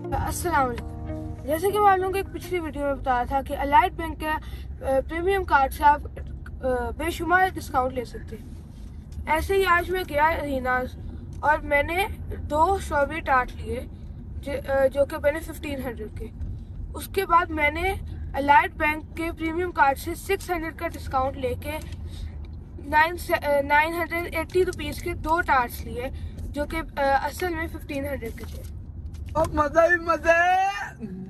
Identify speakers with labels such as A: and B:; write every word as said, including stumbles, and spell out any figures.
A: अस्सलाम वालेकुम। जैसे कि मैं आप लोगों को एक पिछली वीडियो में बताया था कि अलाइड बैंक के प्रीमियम कार्ड से आप बेशुमार डिस्काउंट ले सकते हैं। ऐसे ही आज मैं गया रीनाज और मैंने दो स्ट्रॉबेरी टार्ट लिए जो कि बने फिफ्टीन हंड्रेड के। उसके बाद मैंने अलाइड बैंक के प्रीमियम कार्ड से सिक्स हंड्रेड का डिस्काउंट लेके nine nine hundred eighty rupees के दो टार्ट्स लिए जो कि असल में फिफ्टीन हंड्रेड के थे।
B: अब मजा ही मजा है।